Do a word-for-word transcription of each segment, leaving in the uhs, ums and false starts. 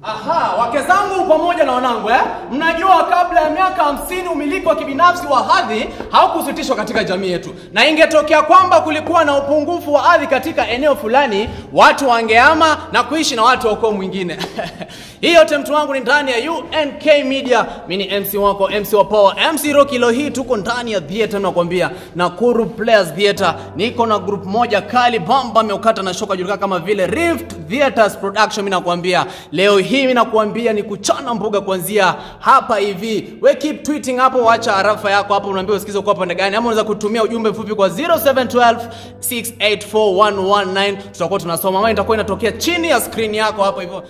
Aha, wake zangu pamoja na wanangu eh? Mnajua kabla ya miaka hamsini umiliki wa kibinafsi wa ardhi haukusitishwa katika jamii yetu. Na ingetokea kwamba kulikuwa na upungufu wa ardhi katika eneo fulani, watu wangehama na kuishi na watu wa ukoo mwingine. Hii yote mtu wangu ni ndani ya U N K Media. Mimi ni M C wako, M C wa Power, M C Rocky. Leo hii tuko ndani ya theater nakwambia, Nakuru Players Theater. Niko na group moja kali bamba meukata na shoka julikana kama vile Rift Theaters Production. Mimi nakwambia leo hii mimi nakwambia ni kuchana mbuga kuanzia hapa hivi. We keep tweeting hapo, wacha arafa yako hapo, unaambia usikize kwa pande gani, ama unaweza kutumia ujumbe mfupi kwa zero seven one two six eight four one one nine. Tutakuwa tunasoma, mimi itakuwa inatokea chini ya screen yako hapo hivyo.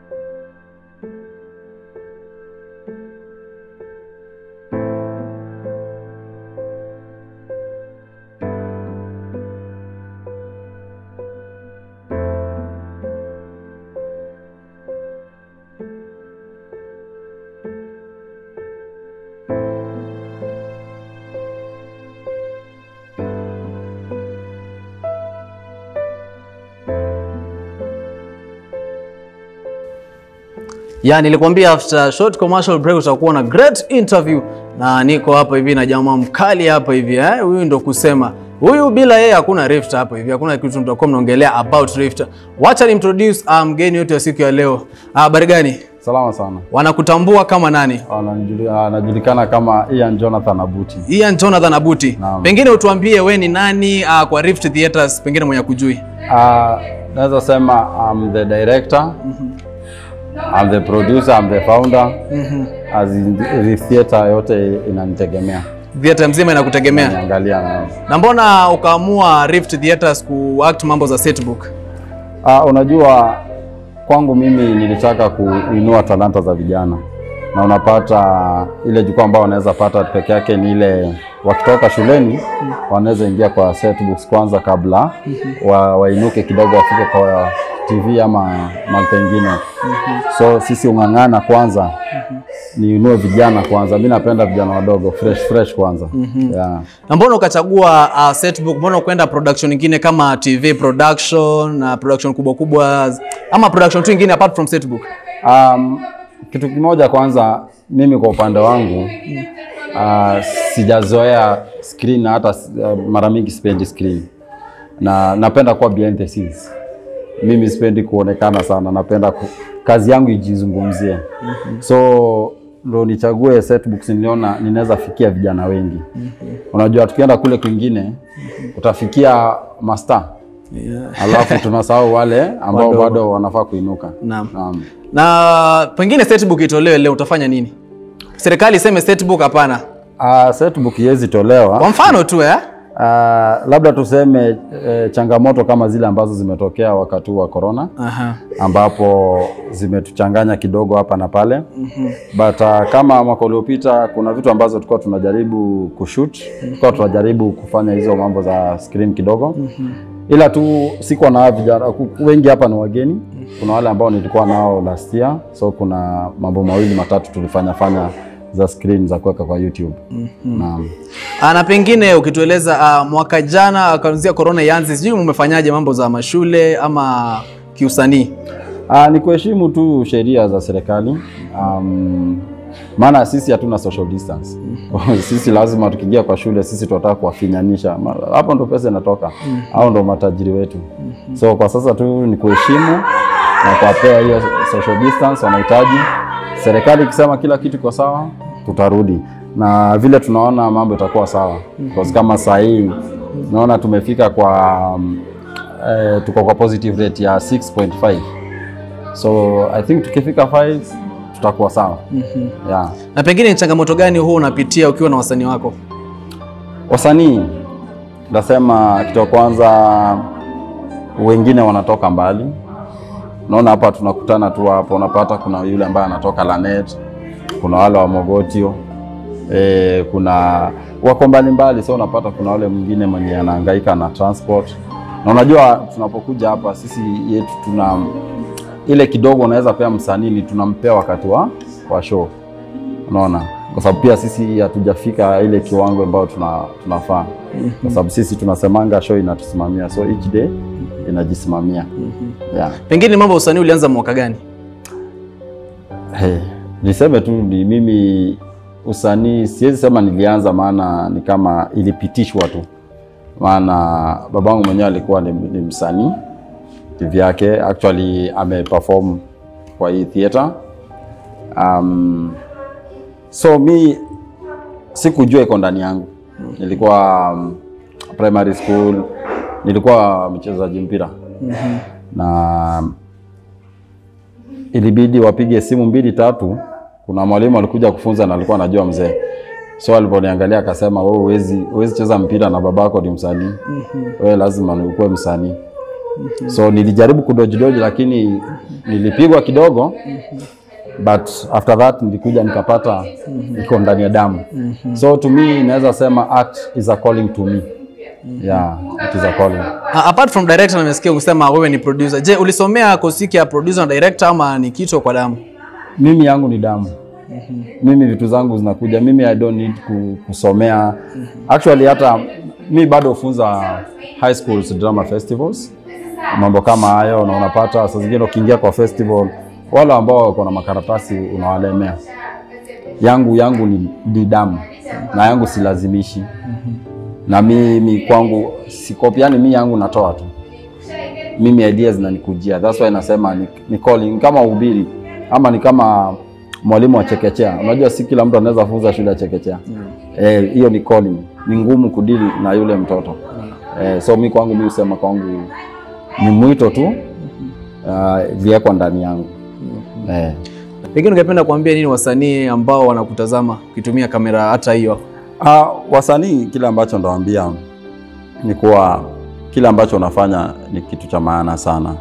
Ya nilikwambia after short commercial break utakuwa na great interview, na niko hapa hivi na jamaa mkali hapa hivi eh. Huyu ndo kusema huyu bila yeye hakuna Rift hapa hivi, hakuna kitu tutakuwa tunaongelea about Rift. Wacha ni introduce mgeni wetu ya siku ya leo. Habari gani? Salama sana. Wanakutambua kama nani? Anajulikana kama Ian Jonathan Abuti. Ian Jonathan Abuti. Naam. Pengine utuambie we ni nani uh, kwa Rift Theaters, pengine mwenye kujui. Ah, uh, naweza sema I'm the director. Mm-hmm. I'm the producer, I'm the founder. Mm-hmm. As in the theater yote inanitegemea. Theater mzima inakutegemea. Niangalia na. Na mbona ukaamua Rift Theaters kuact mambo za setbook? Ah, uh, unajua kwangu mimi nilitaka kuinua talanta za vijana. Na unapata ile jukwaa ambao wanaweza pata peke yake ni ile wakitoka shuleni wanaweza ingia kwa setbooks kwanza kabla wa, wainuke kidogo wafike kwa T V ama mahali pengine. So sisi ungangana kwanza ni inue vijana kwanza. Mimi napenda vijana wadogo fresh fresh kwanza. Yeah. Na mbona ukachagua uh, setbook? Mbona ukaenda production nyingine kama T V production na production kubwa kubwa ama production tu nyingine apart from setbook? Um, kitu kimoja kwanza, mimi kwa upande wangu uh, sijazoea screen, na hata uh, mara mingi sipendi screen. Na napenda kuwa behind the scenes. Mimi sipendi kuonekana sana, napenda ku, kazi yangu ijizungumzie. Mm-hmm. So ndo nichague setbooks, niliona ninaweza fikia vijana wengi. Mm-hmm. Unajua tukienda kule kwingine mm-hmm. utafikia master. Yeah. Alafu tunasahau wale ambao bado wanafaa kuinuka. Naam. Naam. Na pengine setbook itolewe leo utafanya nini? Serikali iseme setbook hapana. Ah, uh, setbook yezi tolewa. Kwa mfano tu eh? Uh, labda tuseme e, changamoto kama zile ambazo zimetokea wakati wa corona. Aha. Ambapo zimetuchanganya kidogo hapa na pale. Mm-hmm. But uh, kama mwaka uliopita kuna vitu ambazo tulikuwa tunajaribu kushoot, tulikuwa tunajaribu kufanya hizo mambo za screen kidogo. Mm-hmm. Ila tu sikuwa na vijana wengi hapa ni wageni. Kuna wale ambao nilikuwa nao last year, so kuna mambo mawili matatu tulifanya fanya za screen za kuweka kwa YouTube. Mm-hmm. Naam. Na pengine ukitueleza uh, mwaka jana kuanzia corona ianze, sijui umefanyaje mambo za mashule ama kiusanii? Ah, ni kuheshimu tu sheria za serikali. Um, maana sisi hatuna social distance. Mm-hmm. Sisi lazima tukiingia kwa shule sisi tunataka kuwafinyanisha. Hapo ndo pesa inatoka. Mm-hmm. Hao ndo matajiri wetu. Mm-hmm. So kwa sasa tu ni kuheshimu na kuwapea hiyo social distance wanahitaji. Serikali ikisema kila kitu kwa sawa, tutarudi. Na vile tunaona mambo itakuwa sawa. Kwa kama saa hii naona tumefika kwa um, eh, tuko kwa positive rate ya six point five. So I think tukifika five tutakuwa sawa. Mm-hmm. Yeah. Na pengine ni changamoto gani huo unapitia ukiwa na wasanii wako? Wasanii nasema kitu kwanza, wengine wanatoka mbali. Naona hapa tunakutana tu hapo, unapata kuna yule ambaye anatoka Lanet, kuna wale wa Mogotio, eh, kuna wako mbali mbali, so unapata kuna wale mwingine mwenye anahangaika na transport. Na unajua tunapokuja hapa sisi yetu tuna ile kidogo unaweza pea msanii tunampea wakati wa wa show. Unaona? Kwa sababu pia sisi hatujafika ile kiwango ambao tuna tunafaa. Mm-hmm. Kwa sababu sisi tunasemanga show inatusimamia, so each day inajisimamia. Mm-hmm. Yeah. Pengine mambo usanii ulianza mwaka gani? Hey, niseme tu ni mimi usanii siwezi sema nilianza, maana ni kama ilipitishwa tu. Maana babangu mwenyewe alikuwa ni, ni msanii kivyake, actually ameperform kwa hii theater. Um, so mi sikujua iko ndani yangu. Nilikuwa um, primary school, nilikuwa mchezaji mpira. Mm-hmm. Na ilibidi wapige simu mbili tatu. Kuna mwalimu alikuja kufunza na alikuwa anajua mzee. So aliponiangalia akasema, wewe huwezi huwezi cheza mpira na babako ni msanii. Mm-hmm. Wewe lazima ukuwe msanii. Mm-hmm. So nilijaribu kudoji doji, lakini nilipigwa kidogo. Mm-hmm. But after that nilikuja nikapata mm-hmm. iko ndani ya damu. Mm-hmm. So to me naweza sema art is a calling to me. Mm-hmm. Yeah, it is a calling. Uh, apart from director, nimesikia ukisema wewe ni producer. Je, ulisomea kosi ya producer na director ama ni kitu kwa damu? Mimi yangu ni damu. Mm-hmm. Mimi vitu zangu zinakuja. Mimi I don't need kusomea. Mm-hmm. Actually hata mimi bado funza high schools drama festivals. Mambo kama hayo na unapata saa zingine ukiingia kwa festival wale ambao wako na makaratasi unawalemea. Yangu yangu ni, ni damu na yangu silazimishi. Mm-hmm. Na mimi kwangu sikopi, yani mimi yangu natoa tu. Mimi ideas zinanikujia. That's why nasema ni, ni calling kama ubiri ama ni kama mwalimu wa chekechea. Unajua si kila mtu anaweza funza shule ya chekechea. Mm-hmm. Eh, hiyo ni calling. Ni ngumu kudili na yule mtoto. Mm-hmm. Eh, so mimi kwangu mimi usema kwangu ni mwito tu. Mm-hmm. uh, vieko ndani yangu. Mm-hmm. Eh. Pengine ungependa kuambia nini wasanii ambao wanakutazama ukitumia kamera hata hiyo? Ah, uh, wasanii kile ambacho ndawaambia ni kuwa kile ambacho unafanya ni kitu cha maana sana.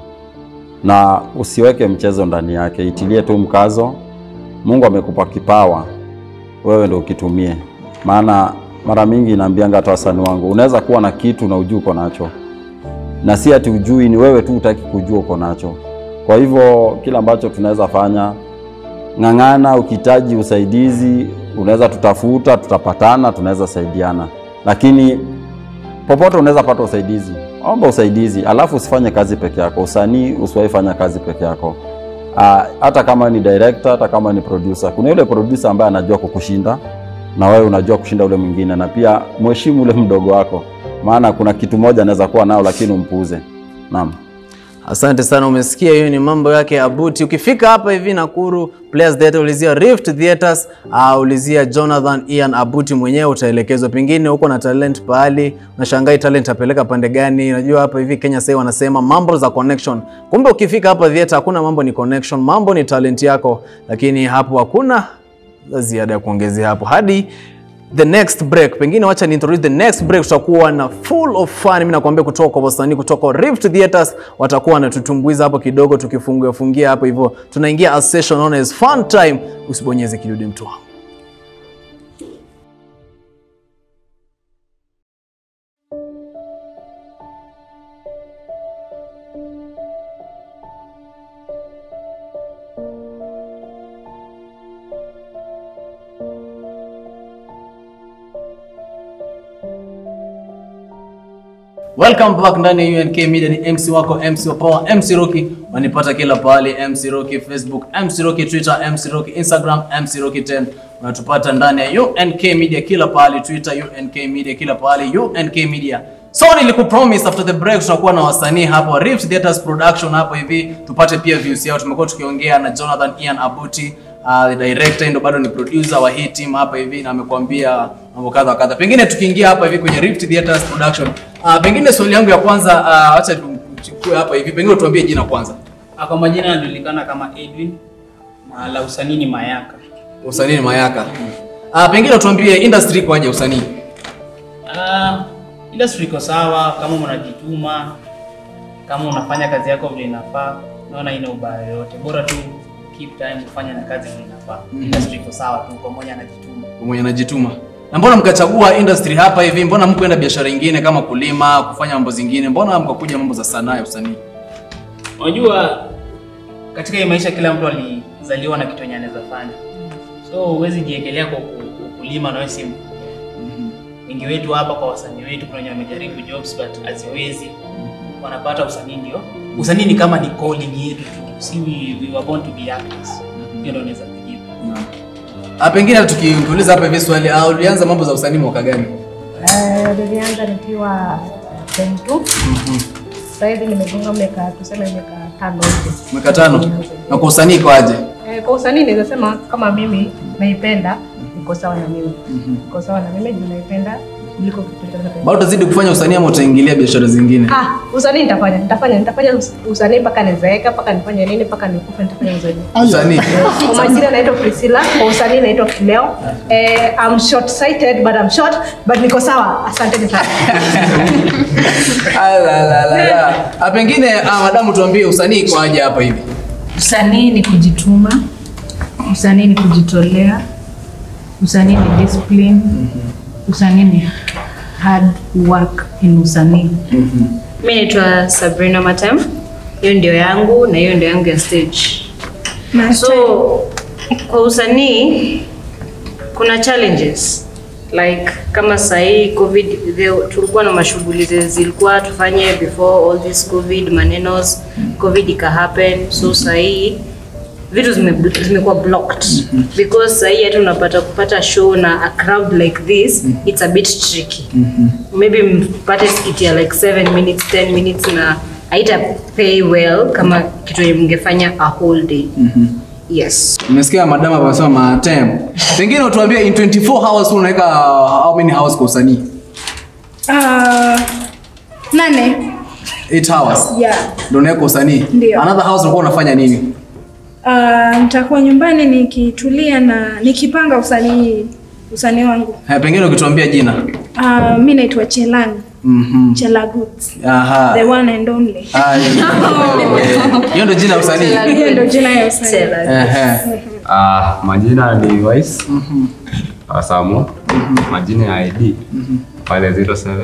Na usiweke mchezo ndani yake, itilie tu mkazo. Mungu amekupa kipawa, wewe ndio ukitumie. Maana mara mingi naambianga hata wasanii wangu, unaweza kuwa na kitu na ujui uko nacho. Na si ati ujui, ni wewe tu hutaki kujua uko nacho. Kwa hivyo kila ambacho tunaweza fanya, ngangana, ukitaji usaidizi, unaweza tutafuta, tutapatana, tunaweza saidiana. Lakini popote unaweza pata usaidizi. Omba usaidizi, alafu usifanye kazi peke yako. Usanii usiwahi fanya kazi peke yako. Uh, hata kama ni director, hata kama ni producer. Kuna yule producer ambaye anajua kukushinda na wewe unajua kushinda ule mwingine, na pia mheshimu ule mdogo wako. Maana kuna kitu moja anaweza kuwa nao lakini umpuuze. Naam. Asante sana, umesikia hiyo ni mambo yake Abuti. Ukifika hapa hivi Nakuru Players Theatre, ulizia Rift Theatres, uh, ulizia Jonathan Ian Abuti mwenyewe, utaelekezwa. Pengine uko na talent pahali, unashangai talent apeleka pande gani. Unajua hapa hivi Kenya sasa wanasema mambo za connection. Kumbe ukifika hapa theater hakuna mambo ni connection, mambo ni talent yako. Lakini hapo hakuna ziada ya kuongezea hapo. Hadi the next break, pengine wacha ni introduce the next break, tutakuwa na full of fun. Mimi nakwambia kutoka kwa wasanii kutoka Rift Theatres watakuwa wanatutumbuiza hapo kidogo, tukifungia fungia hapo hivyo. Tunaingia a session on as fun time. Usibonyeze kidude mtu wangu. Welcome back ndani ya U N K Media. Ni M C wako, M C wa Power, M C Rocky. Wanipata kila pahali, M C Rocky Facebook, M C Rocky Twitter, M C Rocky Instagram, M C Rocky ten. Unatupata ndani ya U N K Media kila pahali, Twitter U N K Media kila pahali, U N K Media. So nilikupromise after the break tutakuwa na wasanii hapo Rift Theatres production hapo hivi, tupate pia views yao. Tumekuwa tukiongea na Jonathan Ian Abuti, uh, the director, ndio bado ni producer wa hii team hapa hivi, na amekwambia mambo kadha kadha. Pengine tukiingia hapa hivi kwenye Rift Theatres production, uh, pengine swali yangu ya kwanza, uh, acha tuchukue hapa hivi, pengine tuambie jina kwanza. Kwa majina anajulikana kama Edwin, na la usanii ni Mayaka. Usanii ni Mayaka. Ah, uh, pengine tuambie industry kwaje usanii? Ah, uh, industry iko sawa kama unajituma, kama unafanya kazi yako vile inafaa, naona ina ubaya yote. Bora tu keep time kufanya na kazi vile inafaa. Mm -hmm. Industry iko sawa tu kwa mmoja anajituma. Mmoja anajituma. Na mbona mkachagua industry hapa hivi? Mbona mkwenda biashara nyingine kama kulima, kufanya mambo zingine? Mbona mkakuja mambo za sanaa ya usanii? Unajua katika hii maisha kila mtu alizaliwa na kitu anaweza fanya. So huwezi jiekelea kwa kulima na wewe si wengi wetu hapa kwa wasanii wetu kuna wenye wamejaribu jobs but haziwezi. Wanapata usanii ndio. Usanii ni kama ni calling yetu tu. Si we, we were born to be actors. Hiyo ndio naweza kujibu. Ah, pengine tukiuliza hapa hivi swali, ah, ulianza mambo za usanii mwaka gani? Eh, nilianza nikiwa form two. Mhm. Sasa hivi nimegonga miaka tuseme miaka tano hivi. Miaka tano. Na kwa usanii iko aje? Eh, kwa usanii naweza sema kama mimi naipenda, niko sawa na mimi. Mhm. Niko sawa na mimi, naipenda kuliko kitu chochote. Bado utazidi kufanya usanii ama utaingilia biashara zingine? Ah, usanii nitafanya. Nitafanya, nitafanya usanii mpaka nizeeka, mpaka nifanye nini, mpaka nikufe nitafanya usanii. Usanii. Kwa majina naitwa Priscilla, kwa usanii naitwa Kileo. Eh, I'm short sighted but I'm short, but niko sawa. Asante sana. Ala la la la. Ah, pengine ah, madamu tuambie usanii iko aje hapa hivi? Usanii ni kujituma. Usanii ni kujitolea. Usanii ni discipline. Mm-hmm. Usanii ni hard work in usanii. Mm-hmm. Mimi naitwa Sabrina Matem. Hiyo ndio yangu na hiyo ndio yangu ya stage. Matem. So kwa usanii kuna challenges like kama sahi COVID, tulikuwa na mashughuli zilikuwa tufanye before all this COVID manenos, COVID ika happen. So sahi vitu zimekuwa blocked mm-hmm. because sahi hata unapata kupata show na a crowd like this mm-hmm. it's a bit tricky. Mm-hmm. Maybe mpate skit ya like seven minutes ten minutes na haita pay well kama kitu mngefanya a whole day. Mm-hmm. Yes. Umesikia madama wanasema Matem. Pengine utuambie in twenty-four hours unaweka how many hours kwa usanii? Ah, nane. eight hours. Yeah. Ndio unaweka usanii. Another house unakuwa unafanya nini? Ah, uh, nitakuwa nyumbani nikitulia na nikipanga usanii usanii wangu. Ha, pengine ukituambia jina. Ah, uh, mimi naitwa Chelan. Mhm. Chelagut. Aha. The one and only. Ah, hiyo ndio jina usanii. Hiyo ndio jina ya usanii. Ehe. Ah, majina ni Wise. Mhm. Asamo. Mhm. Majina ya I D. Mhm. Pale zero seven.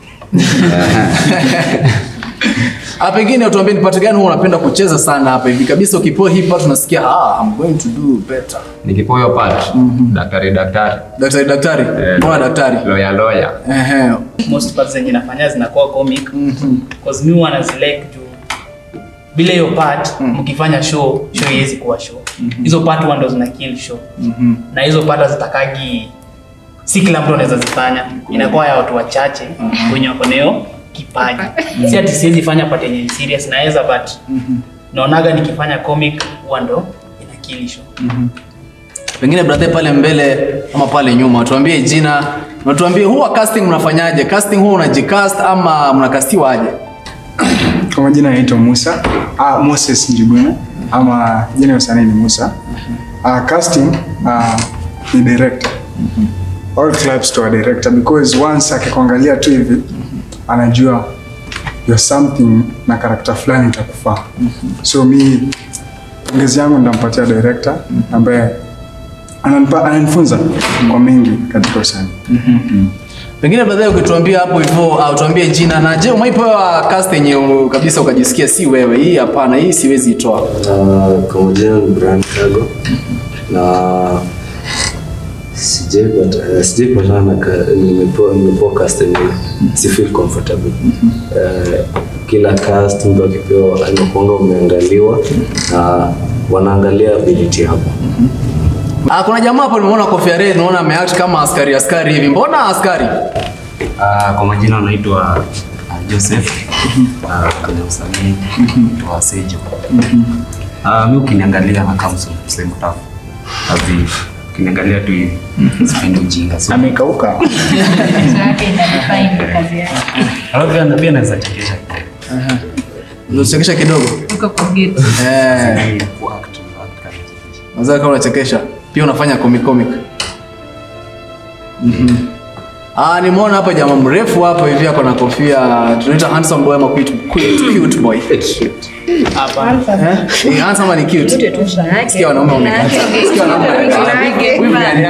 Ah, pengine utuambie ni part gani huwa unapenda kucheza sana hapa hivi kabisa ukipoa hip hop tunasikia ah I'm going to do better. Nikipoa hiyo part. Mm-hmm. Daktari daktari. Daktari daktari. Eh, Kwa daktari. Lawyer lawyer. Ehe. Most parts zenye nafanya zinakuwa comic. Mhm. Because mimi wana select tu bila hiyo part mkifanya mm. show show haiwezi kuwa show. Mm-hmm. Hizo part ndo zina kill show. Mhm. Na hizo part zitakagi si kila mtu anaweza zifanya. Inakuwa ya watu wachache mm-hmm. wenye wako nayo kipaji. Si ati siwezi fanya part yenye serious naweza but mm-hmm. naonaga nikifanya comic huwa ndo ina kill show. Mhm. Pengine brother pale mbele ama pale nyuma tuambie jina, na tuambie huwa casting mnafanyaje? Casting huwa unajicast ama mnakastiwa aje? Kwa majina naitwa Musa, ah Moses Njuguna ama jina la usanii ni Musa. Ah casting ah ni director. All claps to a director because once akikuangalia tu hivi anajua you're something na character fulani itakufaa. So mi ngezi yangu ndampatia director ambaye ananipa ananifunza kwa mengi katika usanii. Mhm. Pengine baadaye ukituambia hapo hivyo au tuambie jina na je umeipewa cast yenye kabisa ukajisikia si wewe hii hapana hii siwezi itoa. Uh, kwa jina ni Brian Kago na sijepata uh, sijepata na nimepewa nimepewa cast yenye si feel comfortable. Uh, kila cast ndio kipewa anakuanga umeangaliwa na wanaangalia ability yako. Ah, kuna jamaa hapo nimeona kofia red naona ameact kama askari askari hivi. Mbona askari? Ah, kwa majina anaitwa uh, Joseph. Ah, kwenye usanii wa Sejo. Ah, mimi ukiniangalia na kama same tough. Havi ukiniangalia tu hivi sipendi ujinga. Amekauka. Yake inadefine kazi yake. Alafu pia naweza chekesha. Aha. Unachekesha kidogo? Uko forget. Eh. Unaweza kama unachekesha. Pia unafanya comic comic. Mhm. Ah, nimeona hapa jamaa mrefu hapo hivi ako na kofia. Tunaita handsome boy ama cute cute, cute boy. Hapa. Eh? Ni handsome ni cute. Cute tu jina yake. Sikia wanaume wamekata. Sikia wanaume wamekata. Wewe gani?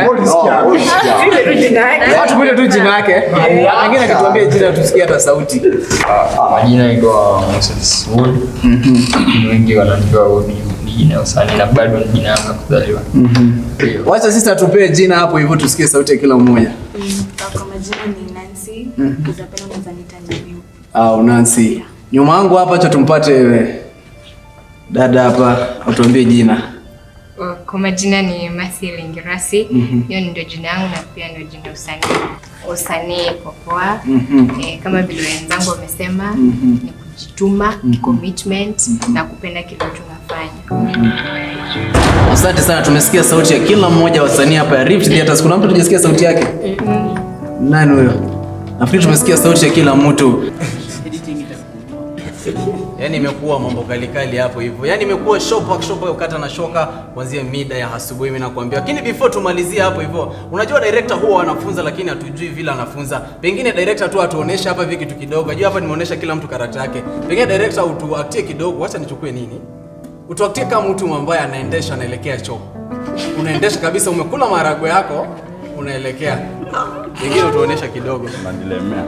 Watu mwite tu jina yake. Wengine akituambia jina tusikie hata sauti. Majina yaitwa Moses Wood. Mhm. Wengi wanajua Wood ni jina la usanii na bado ni jina yangu kuzaliwa. Mhm. Wacha sisi tupe jina hapo hivyo tusikie sauti ya kila mmoja. Kwa majina ni Nancy. Kuzapenda mzanita ni you. Ah, Nancy. Nyuma yangu hapa acha tumpate dada hapa atuambie jina. Kwa majina ni Mercy Lingirasi. Mhm. Hiyo ndio jina yangu na pia ndio jina usanii. Usanii kwa poa. Mhm. Eh, kama vile wenzangu wamesema Mhm. ni kujituma, Mhm. commitment na kupenda kile tunafanya. Asante sana, tumesikia sauti ya kila mmoja wasanii hapa ya Rift Theatres. Kuna mtu hajasikia sauti yake? Nani huyo? Nafikiri tumesikia sauti ya kila mtu. Yaani imekuwa mambo kali kali hapo hivyo. Yaani imekuwa shop shop ukata na shoka kuanzia mida ya asubuhi mimi nakwambia. Lakini before tumalizie hapo hivyo, unajua director huwa anafunza lakini hatujui vile anafunza. Pengine director tu atuonesha hapa hivi kitu kidogo. Unajua hapa nimeonesha kila mtu karakta yake. Pengine director utuactie kidogo, acha nichukue nini? Utuactie kama mtu ambaye anaendesha anaelekea choo. Unaendesha kabisa, umekula maharagwe yako, unaelekea. Pengine utuonesha kidogo. Unanilemea.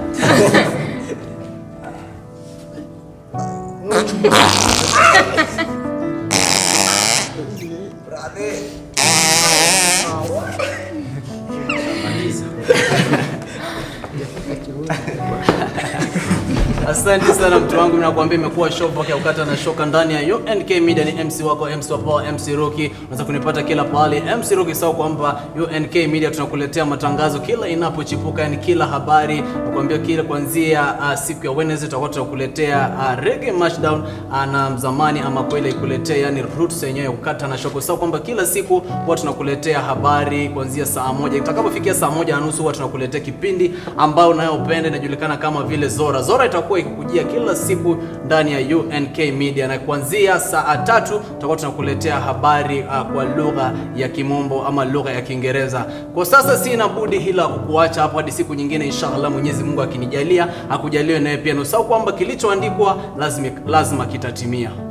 Asante sana mtu wangu, mimi nakwambia imekuwa show ya ukata na shoka ndani ya U N K Media. Ni M C wako M C wa Power, M C Rocky. Unaweza kunipata kila pale M C Rocky, sawa kwamba U N K Media tunakuletea matangazo kila inapochipuka, yani kila habari. Nakwambia kila kuanzia uh, siku ya Wednesday tutakuwa tunakuletea uh, Reggae Matchdown uh, na mzamani ama kweli ikuletea yani roots yenyewe ukata na shoka. Sawa kwamba kila siku huwa tunakuletea habari kuanzia saa moja. Itakapofikia saa moja na nusu huwa tunakuletea kipindi ambao unayopenda inajulikana kama vile Zora. Zora itakuwa ikikujia kila siku ndani ya U N K Media, na kuanzia saa tatu tutakuwa tunakuletea habari uh, kwa lugha ya Kimombo ama lugha ya Kiingereza. Kwa sasa sina budi hila kukuacha hapo hadi siku nyingine inshallah, Mwenyezi Mungu akinijalia, akujalie naye pia. Na usahau kwamba kilichoandikwa lazima lazima kitatimia.